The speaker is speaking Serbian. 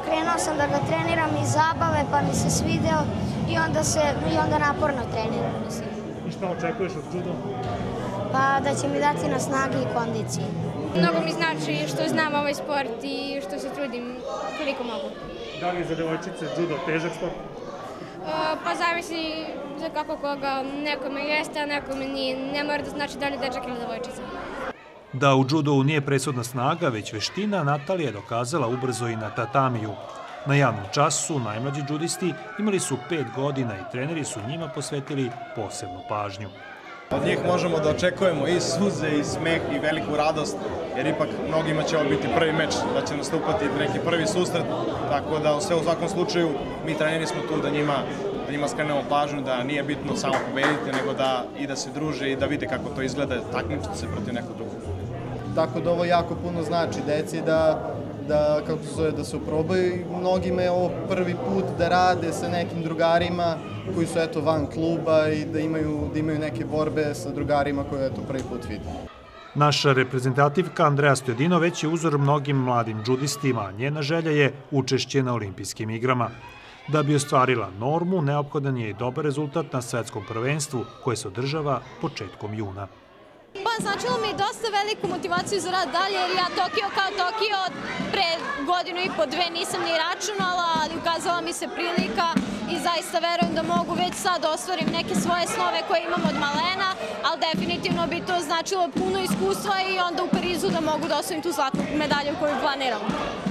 krenuo sam da ga treniram iz zabave, pa mi se svideo i onda naporno treniram. I šta očekuješ od judo? Pa da će mi dati na snagi i kondiciji. Mnogo mi znači što znam ovaj sport i što se trudim koliko mogu. Da li je za devojčice judo težak sport? Pa zavisi za kako koga, nekome jeste, a nekome nije. Ne mora da znači da li dečak ili devojčica. Da u judovu nije presudna snaga, već veština, Natalija je dokazala ubrzo i na tatamiju. Na javnom času najmlađi judisti imali su 5 godina i treneri su njima posvetili posebnu pažnju. Od njih možemo da očekujemo i suze, i smeh, i veliku radost, jer ipak mnogima će ovo biti prvi meč, da će nastupati neki prvi susret, tako da sve u svakom slučaju mi treneri smo tu da njima skrenemo pažnju, da nije bitno samo pobediti, nego da se druže i da vide kako to izgleda, takmičiti se protiv nekog drugog. Tako da ovo jako puno znači deci da se oprobaju i mnogima je ovo prvi put da rade sa nekim drugarima koji su van kluba i da imaju neke borbe sa drugarima koje prvi put vide. Naša reprezentativka Andreja Stojadinov već je uzor mnogim mladim džudistima, a njena želja je učešće na olimpijskim igrama. Da bi ostvarila normu, neophodan je i dobar rezultat na svetskom prvenstvu koje se održava početkom juna. Pa značilo mi dosta veliku motivaciju za rad dalje, jer ja Tokio kao Tokio pre godinu i po, dve nisam ni računala, ali ukazala mi se prilika i zaista verujem da mogu već sad ostvarim neke svoje snove koje imam od malena, ali definitivno bi to značilo puno iskustva i onda u Parizu da mogu da osvojim tu zlatnu medalju koju planiram.